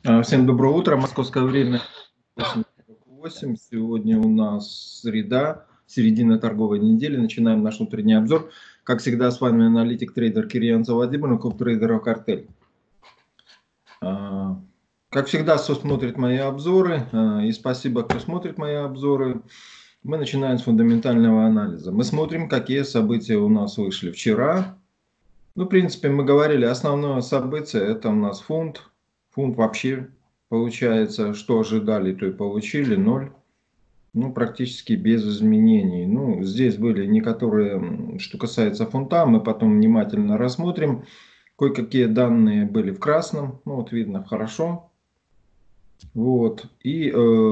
Всем доброе утро. Московское время 8:48. Сегодня у нас среда, середина торговой недели. Начинаем наш утренний обзор. Как всегда, с вами аналитик, трейдер Кирьян Владимир, клуб трейдеров «Картель». Как всегда, кто смотрит мои обзоры, и спасибо, кто смотрит мои обзоры. Мы начинаем с фундаментального анализа. Мы смотрим, какие события у нас вышли вчера. Ну, в принципе, мы говорили, основное событие это у нас фунт. Фунт вообще получается, что ожидали, то и получили, ноль. Ну, практически без изменений. Ну, здесь были некоторые, что касается фунта, мы потом внимательно рассмотрим. Кое-какие данные были в красном, ну, вот видно хорошо. Вот, и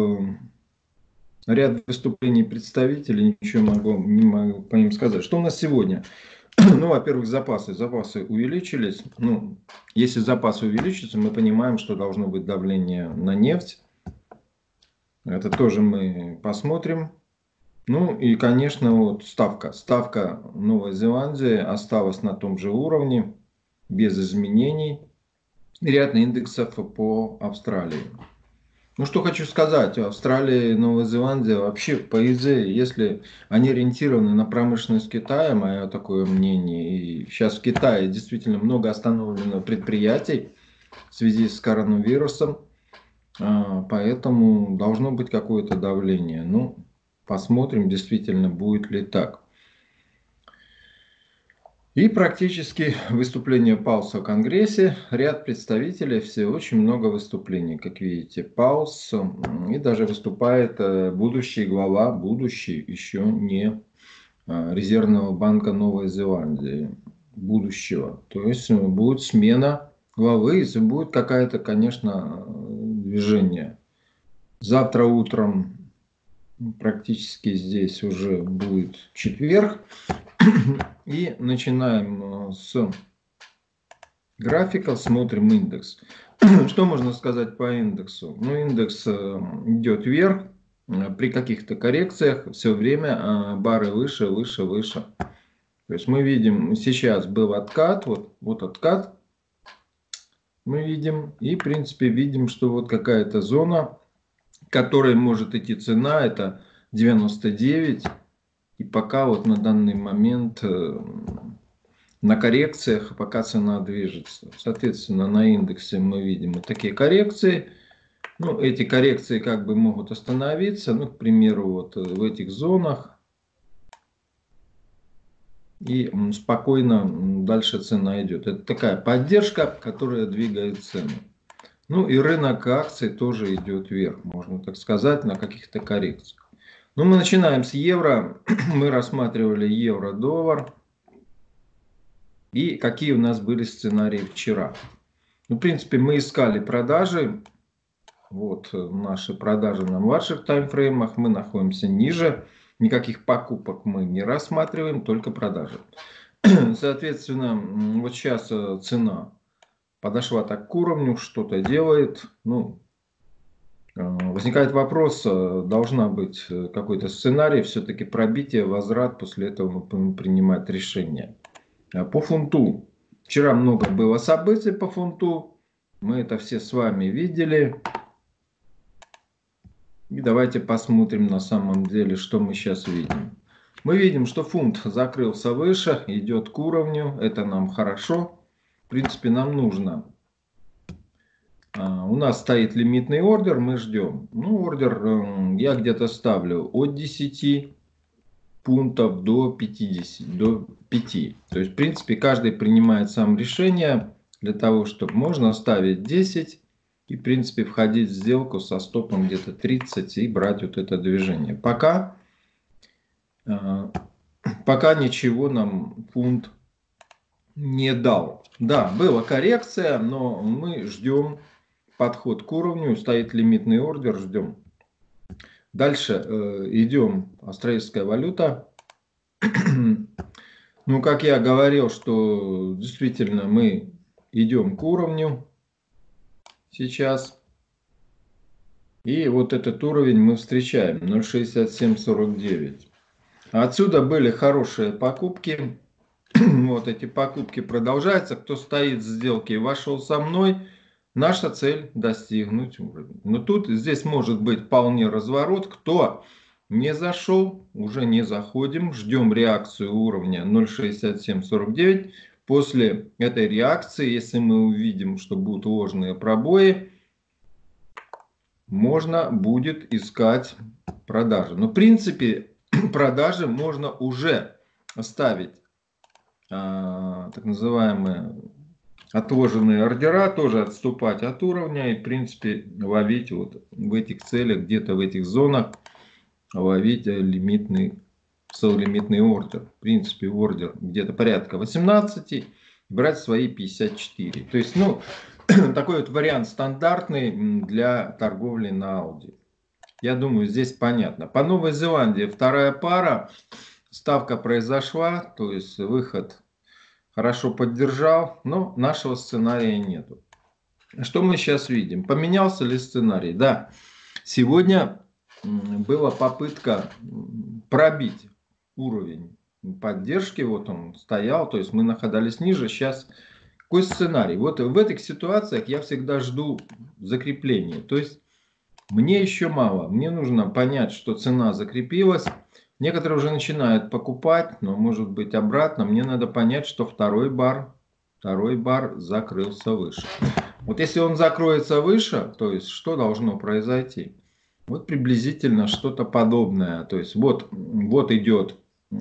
ряд выступлений представителей, ничего не могу по ним сказать. Что у нас сегодня? Ну, во-первых, запасы. Запасы увеличились. Ну, если запасы увеличатся, мы понимаем, что должно быть давление на нефть. Это тоже мы посмотрим. Ну и, конечно, вот ставка. Ставка Новой Зеландии осталась на том же уровне, без изменений. Ряд индексов по Австралии. Ну, что хочу сказать, Австралия и Новая Зеландия вообще, по идее, если они ориентированы на промышленность Китая, мое такое мнение, и сейчас в Китае действительно много остановлено предприятий в связи с коронавирусом, поэтому должно быть какое-то давление. Ну, посмотрим, действительно, будет ли так. И практически выступление Паулса в Конгрессе, ряд представителей, все очень много выступлений, как видите, Паулс, и даже выступает будущий глава, будущий еще не Резервного банка Новой Зеландии, будущего. То есть будет смена главы, если будет какая-то, конечно, движение. Завтра утром практически здесь уже будет четверг. И начинаем с графика, смотрим индекс. Что можно сказать по индексу? Ну, индекс идет вверх, при каких-то коррекциях все время бары выше, выше, выше. То есть мы видим, сейчас был откат, вот откат мы видим. И, в принципе, видим, что вот какая-то зона, к которой может идти цена, это 99. И пока вот на данный момент на коррекциях, пока цена движется. Соответственно, на индексе мы видим вот такие коррекции. Ну, эти коррекции как бы могут остановиться. Ну, к примеру, вот в этих зонах. И спокойно дальше цена идет. Это такая поддержка, которая двигает цену. Ну и рынок акций тоже идет вверх, можно так сказать, на каких-то коррекциях. Ну, мы начинаем с евро. Мы рассматривали евро-доллар. И какие у нас были сценарии вчера. Ну, в принципе, мы искали продажи. Вот наши продажи на младших таймфреймах. Мы находимся ниже. Никаких покупок мы не рассматриваем, только продажи. Соответственно, вот сейчас цена подошла так к уровню, что-то делает. Ну, возникает вопрос, должна быть какой-то сценарий, все-таки пробитие, возврат, после этого мы будем принимать решение. По фунту. Вчера много было событий по фунту. Мы это все с вами видели. И давайте посмотрим на самом деле, что мы сейчас видим. Мы видим, что фунт закрылся выше, идет к уровню. Это нам хорошо. В принципе, нам нужно. У нас стоит лимитный ордер, мы ждем. Ну, ордер я где-то ставлю от 10 пунктов до 50, до 5. То есть, в принципе, каждый принимает сам решение для того, чтобы можно ставить 10 и, в принципе, входить в сделку со стопом где-то 30 и брать вот это движение. Пока ничего нам фунт не дал. Да, была коррекция, но мы ждем подход к уровню, стоит лимитный ордер, ждем. Дальше идем, австралийская валюта. Ну, как я говорил, что действительно мы идем к уровню сейчас. И вот этот уровень мы встречаем, 0,6749. Отсюда были хорошие покупки. Вот эти покупки продолжаются. Кто стоит в сделке и вошел со мной, Наша цель достигнуть уровня. Но тут здесь может быть вполне разворот. Кто не зашел, уже не заходим. Ждем реакцию уровня 0,6749. После этой реакции, если мы увидим, что будут ложные пробои, можно будет искать продажи. Но в принципе продажи можно уже ставить так называемые отложенные ордера, тоже отступать от уровня и в принципе ловить вот в этих целях, где-то в этих зонах, ловить лимитный, совлимитный ордер. В принципе ордер где-то порядка 18, брать свои 54. То есть, ну, такой вот вариант стандартный для торговли на Audi. Я думаю, здесь понятно. По Новой Зеландии вторая пара. Ставка произошла, то есть выход хорошо поддержал, но нашего сценария нету. Что мы сейчас видим? Поменялся ли сценарий? Да, сегодня была попытка пробить уровень поддержки, вот он стоял, то есть мы находились ниже, сейчас какой сценарий? Вот в этих ситуациях я всегда жду закрепления, то есть мне еще мало, мне нужно понять, что цена закрепилась. Некоторые уже начинают покупать, но может быть обратно. Мне надо понять, что второй бар закрылся выше. Вот если он закроется выше, то есть что должно произойти? Вот приблизительно что-то подобное. То есть вот идет,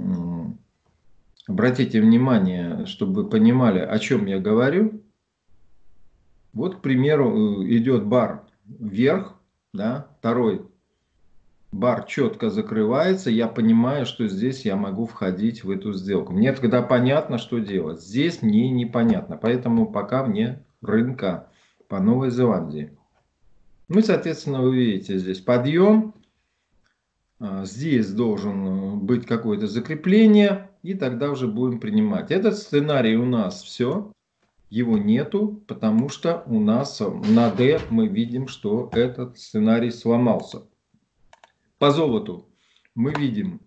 обратите внимание, чтобы вы понимали, о чем я говорю. Вот, к примеру, идет бар вверх, да, второй бар четко закрывается, я понимаю, что здесь я могу входить в эту сделку. Мне тогда понятно, что делать. Здесь мне непонятно, поэтому пока мне рынка по Новой Зеландии. Ну и, соответственно, вы видите здесь подъем. Здесь должен быть какое-то закрепление, и тогда уже будем принимать. Этот сценарий у нас все. Его нету, потому что у нас на D мы видим, что этот сценарий сломался. По золоту мы видим,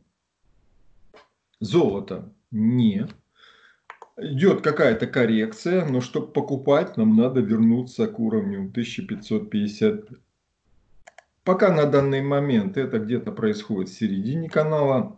золото нет. Идет какая-то коррекция, но чтобы покупать, нам надо вернуться к уровню 1550. Пока на данный момент это где-то происходит в середине канала.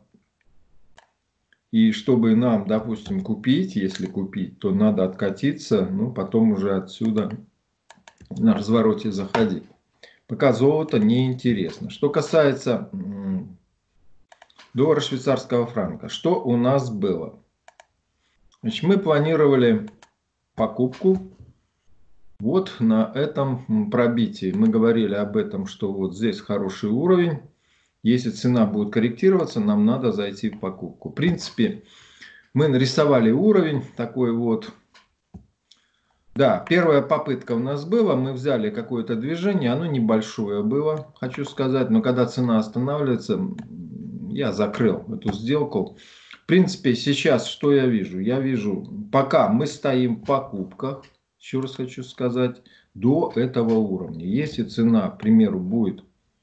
И чтобы нам, допустим, купить, если купить, то надо откатиться, ну потом уже отсюда на развороте заходить. Пока золото не интересно. Что касается доллара швейцарского франка, что у нас было? Значит, мы планировали покупку вот на этом пробитии. Мы говорили об этом, что вот здесь хороший уровень. Если цена будет корректироваться, нам надо зайти в покупку. В принципе, мы нарисовали уровень такой вот. Да, первая попытка у нас была, мы взяли какое-то движение, оно небольшое было, хочу сказать, но когда цена останавливается, я закрыл эту сделку. В принципе, сейчас что я вижу? Я вижу, пока мы стоим в покупках, еще раз хочу сказать, до этого уровня. Если цена, к примеру, будет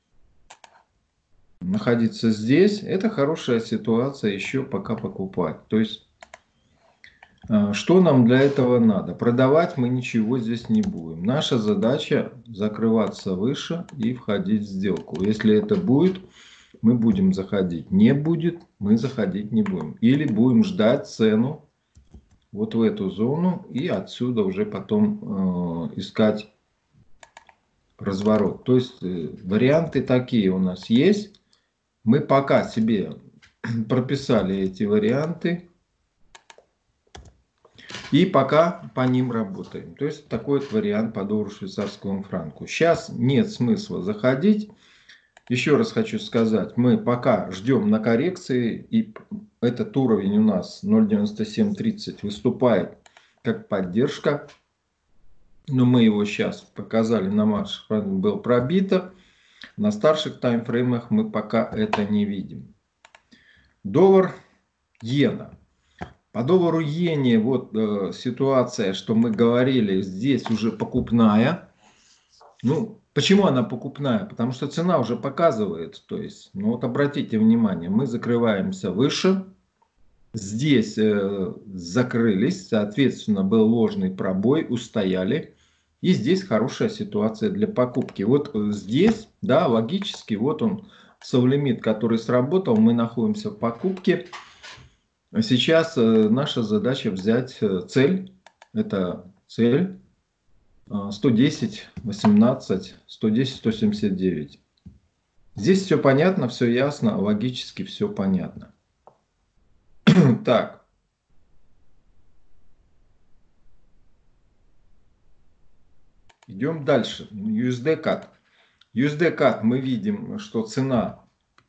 находиться здесь, это хорошая ситуация еще пока покупать. То есть что нам для этого надо? Продавать мы ничего здесь не будем. Наша задача закрываться выше и входить в сделку. Если это будет, мы будем заходить. Не будет, мы заходить не будем. Или будем ждать цену вот в эту зону и отсюда уже потом искать разворот. То есть варианты такие у нас есть. Мы пока себе прописали эти варианты. И пока по ним работаем. То есть такой вот вариант по доллару швейцарскому франку. Сейчас нет смысла заходить. Еще раз хочу сказать, мы пока ждем на коррекции. И этот уровень у нас 0.9730 выступает как поддержка. Но мы его сейчас показали на марше, был пробито. На старших таймфреймах мы пока это не видим. Доллар, иена. По доллару иене вот ситуация, что мы говорили, здесь уже покупная. Ну, почему она покупная? Потому что цена уже показывает. То есть, ну вот обратите внимание, мы закрываемся выше. Здесь закрылись, соответственно, был ложный пробой, устояли. И здесь хорошая ситуация для покупки. Вот здесь, да, логически, вот он, совлимит, который сработал, мы находимся в покупке. Сейчас наша задача взять цель. Это цель 110, 18, 110, 179. Здесь все понятно, все ясно, логически все понятно. Так. Идем дальше. USD-CAD. USD-CAD мы видим, что цена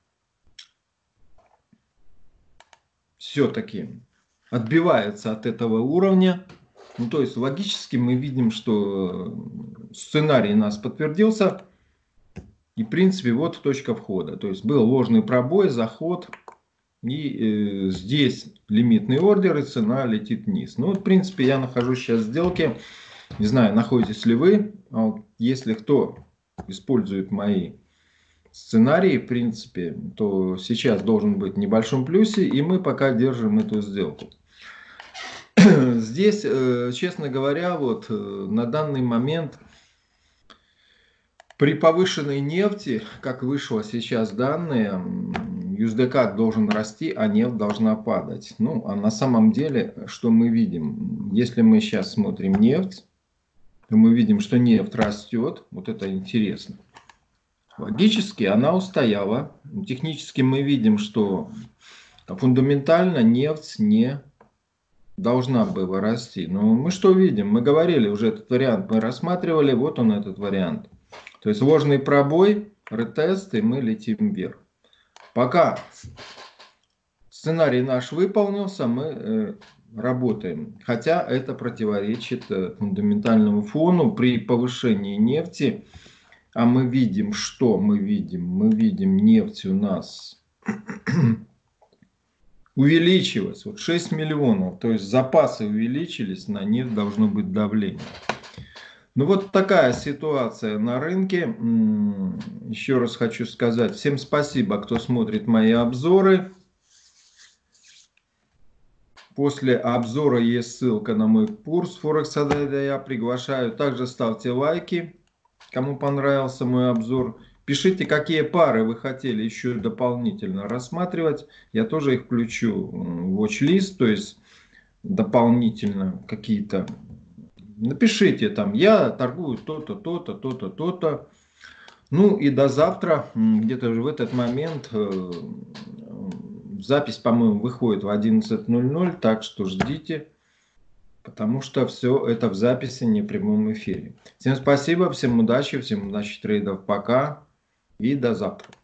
все-таки отбивается от этого уровня. Ну, то есть логически мы видим, что сценарий у нас подтвердился. И в принципе вот точка входа. То есть был ложный пробой, заход. И здесь лимитный ордер, и цена летит вниз. Ну, вот, в принципе, я нахожусь сейчас в сделке. Не знаю, находитесь ли вы. Если кто использует мои сценарии, в принципе, то сейчас должен быть в небольшом плюсе. И мы пока держим эту сделку. Здесь, честно говоря, вот на данный момент при повышенной нефти, как вышло сейчас данные, USD-CAD должен расти, а нефть должна падать. Ну, а на самом деле, что мы видим? Если мы сейчас смотрим нефть, то мы видим, что нефть растет. Вот это интересно. Логически она устояла. Технически мы видим, что фундаментально нефть не должна была расти. Но мы что видим? Мы говорили уже этот вариант, мы рассматривали, вот он этот вариант. То есть ложный пробой, ретест, и мы летим вверх. Пока сценарий наш выполнился, мы работаем. Хотя это противоречит фундаментальному фону при повышении нефти. А мы видим, что мы видим? Мы видим, нефть у нас увеличилась. Вот 6 миллионов. То есть запасы увеличились, на нефть должно быть давление. Ну вот такая ситуация на рынке. Еще раз хочу сказать, всем спасибо, кто смотрит мои обзоры. После обзора есть ссылка на мой курс Форекс Trader. Я приглашаю. Также ставьте лайки, кому понравился мой обзор. Пишите, какие пары вы хотели еще дополнительно рассматривать. Я тоже их включу в watch-лист, то есть дополнительно какие-то. Напишите там, я торгую то-то, то-то, то-то, то-то. Ну и до завтра, где-то в этот момент, запись, по-моему, выходит в 11:00, так что ждите, потому что все это в записи, не в прямом эфире. Всем спасибо, всем удачи трейдов, пока и до завтра.